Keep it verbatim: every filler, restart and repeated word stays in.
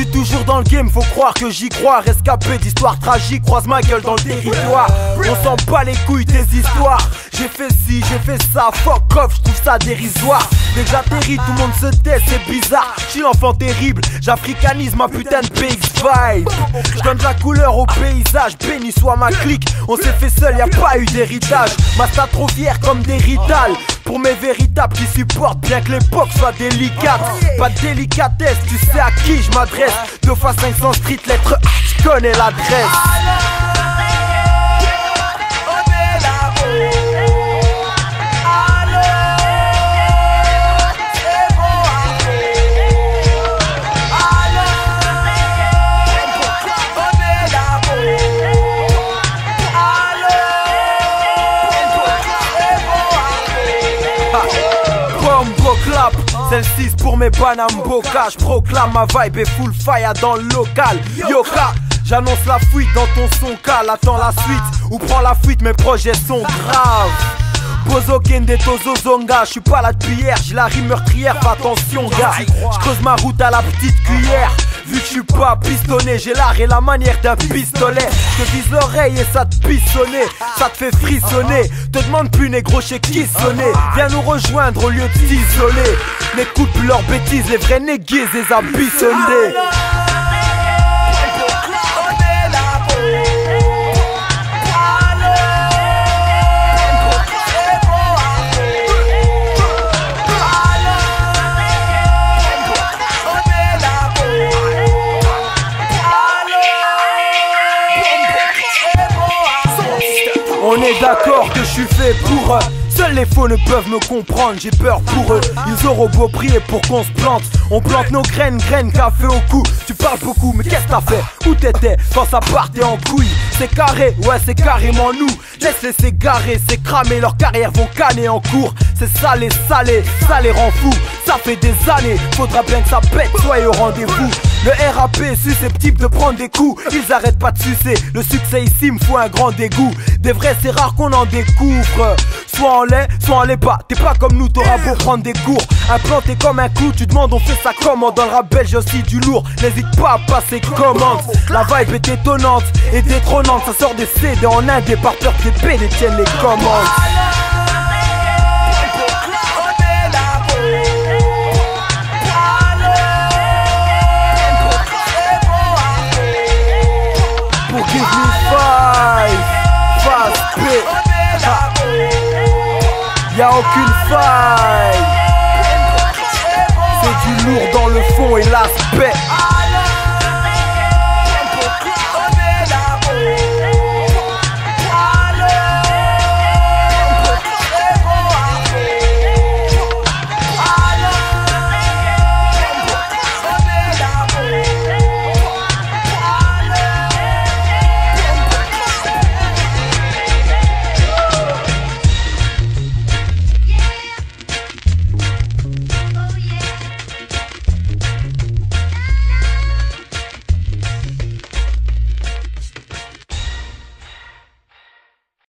suis toujours dans le game, faut croire que j'y crois. Rescapé d'histoires tragiques, croise ma gueule dans le territoire. On s'en bat les couilles des histoires. J'ai fait ci, j'ai fait ça, fuck off, j'trouve ça dérisoire. Dès que j'atterris, tout le monde se tait, c'est bizarre. J'suis l'enfant terrible, j'africanise ma putain de P X vibe. J'donne de la couleur au paysage, béni soit ma clique. On s'est fait seul, y'a pas eu d'héritage. Ma stat trop fière comme des Rital. Pour mes véritables qui supportent bien que l'époque soit délicate. Pas de délicatesse, tu sais à qui je m'adresse. Deux fois cinq cents street, lettre A, tu connais l'adresse. C'est le six pour mes Panam Boca. J'proclame ma vibe et full fire dans le local. Yoka, j'annonce la fuite dans ton son cal. Attends la suite ou prends la fuite, mes projets sont graves. Bozo Kende Tozo Zonga, j'suis pas là depuis hier, j'ai la rime meurtrière, fais attention gars. J'creuse ma route à la petite cuillère. Vu que j'suis pas pistonné, j'ai l'art et la manière d'un pistolet. Je te vise l'oreille et ça te pissonner, ça te fait frissonner. Te demande plus négro chez qui sonner. Viens nous rejoindre au lieu de t'isoler. N'écoute plus leurs bêtises, les vrais négués, les abissonnés. On est d'accord que je suis fait pour eux. Seuls les faux ne peuvent me comprendre, j'ai peur pour eux. Ils auront beau prier pour qu'on se plante. On plante nos graines, graines, café au cou. Tu parles beaucoup, mais qu'est-ce que t'as fait? Où t'étais quand ça partait en couille? C'est carré, ouais c'est carrément nous. Laisse-les s'égarer, c'est cramé, leurs carrières vont canner en cours. C'est salé, salé, ça les rend fous. Ça fait des années, faudra bien que ça pète, soyez au rendez-vous. Le R A P est susceptible de prendre des coups. Ils arrêtent pas de sucer, le succès ici me fout un grand dégoût. Des vrais c'est rare qu'on en découvre. Soit en lait, soit en lait pas. T'es pas comme nous, t'auras beau prendre des cours. Implanté comme un clou, tu demandes on fait ça comment. Dans le rap belge aussi du lourd, n'hésite pas à passer commande. La vibe est étonnante et détrônante. Ça sort des C D en indé par peur que les P D tiennent les commandes. Pour Give Me Five, Fast P, y'a aucune faille.